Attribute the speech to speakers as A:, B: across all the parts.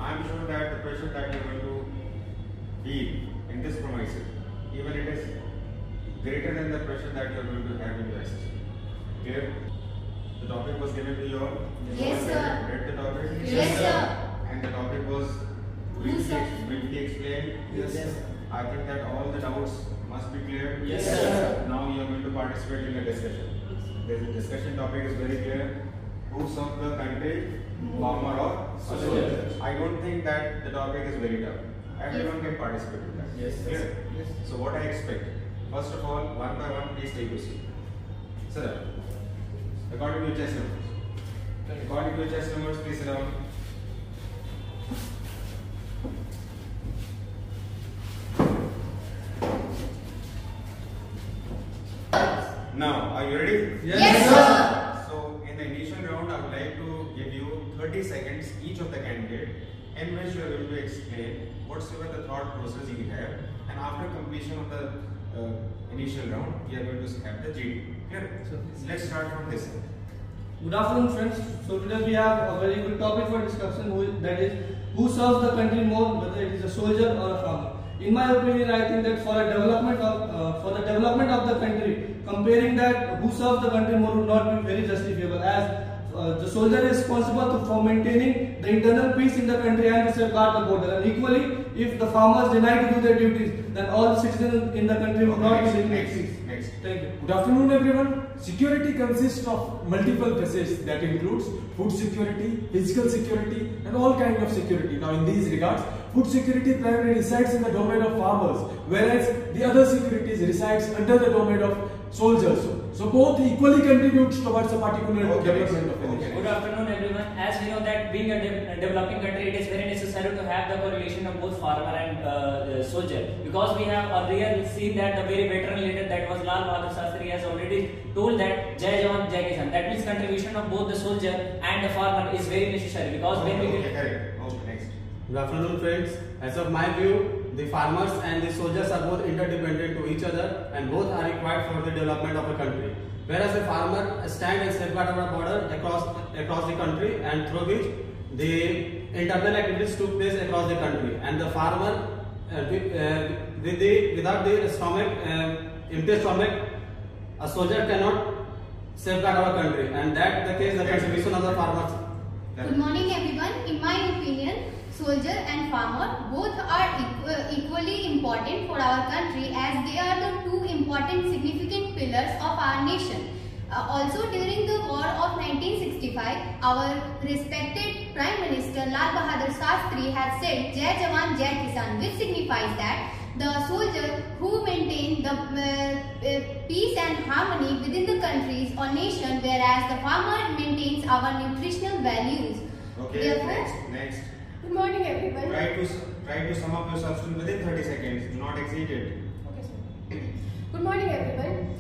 A: I am sure that the pressure that you are going to feel in this premises, even it is greater than the pressure that you are going to have in your assessment. Clear? The topic was given to you all?
B: Yes, sir.
A: Read the topic?
B: Yes, sir.
A: And the topic was briefly explained?
C: Yes, sir.
A: I think that all the doubts must be clear.
C: Yes, sir.
A: Now you are going to participate in the discussion. The discussion topic is very clear. Who served the country? Farmer or soldier? I don't think that the topic is very tough. Everyone can participate in that.
C: Yes, sir.
A: Clear? Yes. So what I expect? First of all, one by one, please take your seat. Sit down. According to your chest numbers. According to your chest numbers, please sit down. Now, are you ready?
B: Yes, sir.
A: So, in the initial round, I would like to give you 30 seconds each of the candidate in which you are going to explain whatsoever the thought process you have, and after completion of the initial round, we are going to have the GD. Clear? So, let's start from this.
D: Good afternoon, friends. So today we have a very good topic for discussion, that is who serves the country more, whether it is a soldier or a farmer. In my opinion, I think that for the development of the country, comparing that who serves the country more would not be very justifiable, as the soldier is responsible for maintaining the internal peace in the country and to safeguard the border. And equally, if the farmers deny to do their duties, then all the citizens in the country would not be living in peace.
A: Next.
D: Thank you.
E: Good afternoon, everyone. Security consists of multiple facets that includes food security, physical security, and all kinds of security. Now, in these regards, food security primarily resides in the domain of farmers, whereas the other securities resides under the domain of soldiers. So both equally contributes towards a particular development of a nation.
F: Good afternoon, everyone. As we know that being a developing country, it is very necessary to have the correlation of both farmer and soldier, because we have earlier seen that the very veteran leader, that was Lal Bahadur Shastri, has already told that Jai Jawan Jai Kisan. That means contribution of both the soldier and the farmer is very necessary, because when we get
A: Next.
C: Good afternoon, friends. As of my view, the farmers and the soldiers are both interdependent to each other, and both are required for the development of a country. Whereas the farmer stands and safeguard our border across the country, and through which the internal activities took place across the country, and the farmer without the stomach, empty stomach, a soldier cannot safeguard our country, and that the case the contribution of the farmers.
B: Good morning, everyone. In my opinion, soldier and farmer both are equally important for our country, as they are the two important significant pillars of our nation. Also, during the war of 1965, our respected Prime Minister Lal Bahadur Shastri had said Jai Jawan Jai Kisan, which signifies that the soldier who maintain the peace and harmony within the countries or nation, whereas the farmer maintains our nutritional values.
A: Okay,
B: Therefore,
A: next.
B: Good morning, everyone.
A: Try to sum up your substance within 30 seconds. Do not exceed it.
G: Okay, sir. Good morning, everyone.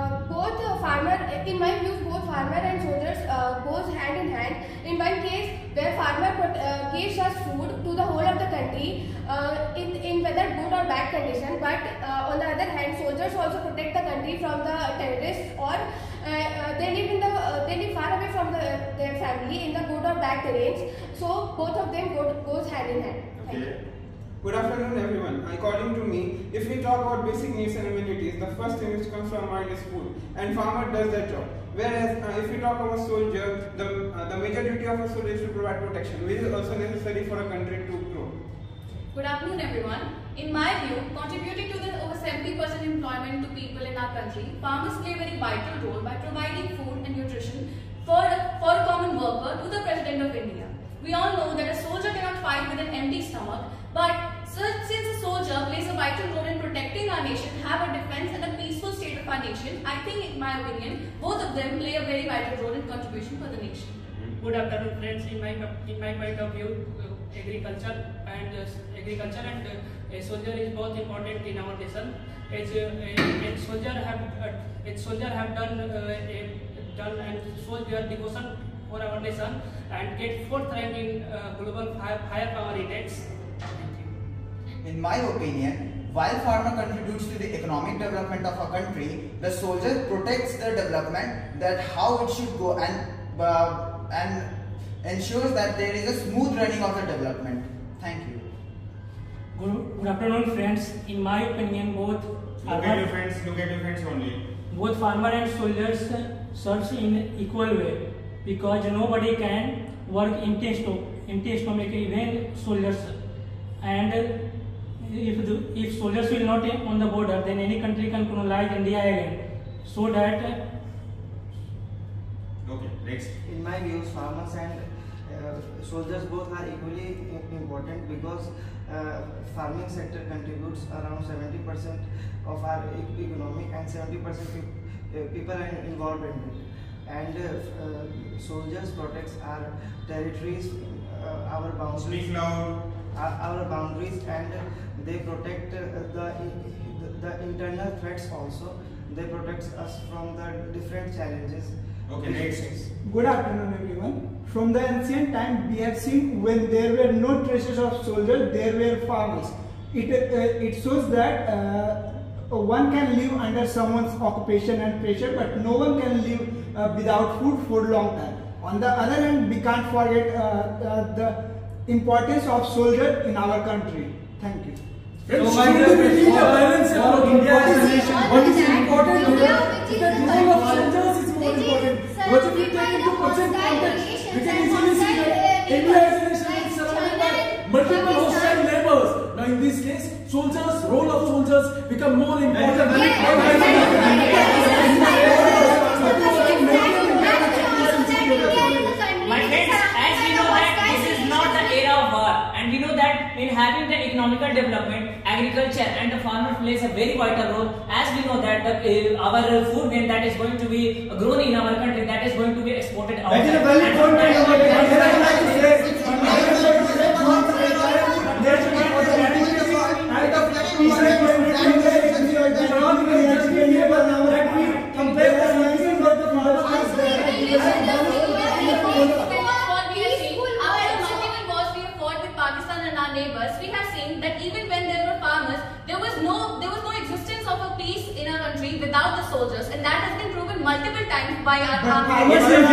G: In my view, both farmer and soldiers goes hand in hand. In one case, where farmer gives us food to the whole of the country in whether good or bad condition, but on the other hand, soldiers also protect the country from the terrorists, or they live far away from their family in the good or bad terrains. So both of them goes hand in hand. Thank you.
H: Good afternoon, everyone. According to me, if we talk about basic needs and amenities, the first thing which comes from mind is food, and farmer does that job. Whereas if we talk about soldier, the major duty of a soldier is to provide protection, which is also necessary for a country to grow.
I: Good afternoon, everyone. In my view, contributing to the over 70% employment to people in our country, farmers play a very vital role by providing food and nutrition for a common worker to the President of India. We all know that a soldier cannot fight with an empty stomach, but since a soldier plays a vital role in protecting our nation, have a defense and a peaceful state of our nation, I think, in my opinion, both of them play a very vital role in contribution for the nation.
F: Good afternoon, friends. In my point of view, agriculture and a soldier is both important in our nation. A soldier have done and shows their devotion for our nation and get fourth rank in global firepower index.
J: In my opinion, while farmer contributes to the economic development of a country, the soldier protects the development, that how it should go, and ensures that there is a smooth running of the development. Thank you.
F: Good afternoon, friends. In my opinion, both
A: Look at your friends only.
F: both farmer and soldiers serves in equal way, because nobody can work empty stomach, even soldiers. And if soldiers will not on the border, then any country can colonize India again. So that
A: Okay, next.
K: In my views, farmers and soldiers both are equally important, because farming sector contributes around 70% of our economic, and 70% people are involved in it. And soldiers protects our territories, our boundaries.
A: Speak loud.
K: Our boundaries, and they protect the internal threats also. They protect us from the different challenges.
A: Okay, next.
L: Good afternoon, everyone. From the ancient time, we have seen when there were no traces of soldiers, there were farmers. It shows that one can live under someone's occupation and pressure, but no one can live without food for a long time. On the other hand, we can't forget the importance of soldiers in our country. Thank you.
E: Friends, we need a balance about India as a nation. What is important here is that the role of soldiers is more important. What if we take into present context, we can easily see that India as a nation is surrounded by multiple hostile neighbors. Now in this case, soldiers, role of soldiers become more important.
M: My friends, as we know that this is not the era of war, and we know that in having the economical development, agriculture and the farmer plays a very vital role. As we know that our food grain that is going to be grown in our country, that is going to be exported outside.
L: That is a valid
I: neighbors, we have seen that even when there were farmers, there was no existence of a peace in our country without the soldiers, and that has been proven multiple times by our farmers.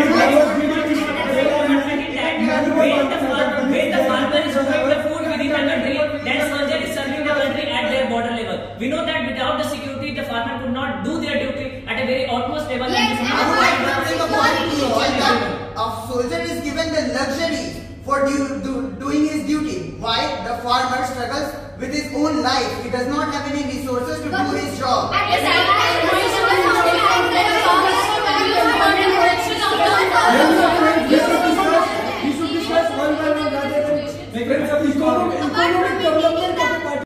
M: When the farmer is growing the food within the country, then soldier is serving the country at their border level. We know that without the security, the farmer could not do their duty at a very utmost level.
J: Yes, a soldier is given the luxury for doing his duty. Why? The farmer struggles with his own life. He does not have any resources to do his job.
E: Economic